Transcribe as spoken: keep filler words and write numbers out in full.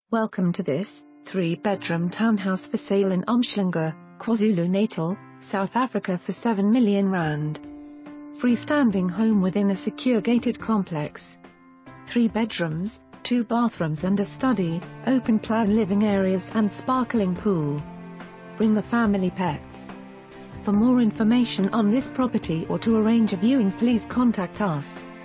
Welcome to this three-bedroom townhouse for sale in Umhlanga, KwaZulu Natal, South Africa for seven million rand. Freestanding home within a secure gated complex. Three bedrooms, two bathrooms and a study, open-plan living areas and sparkling pool. Bring the family pets. For more information on this property or to arrange a viewing, please contact us.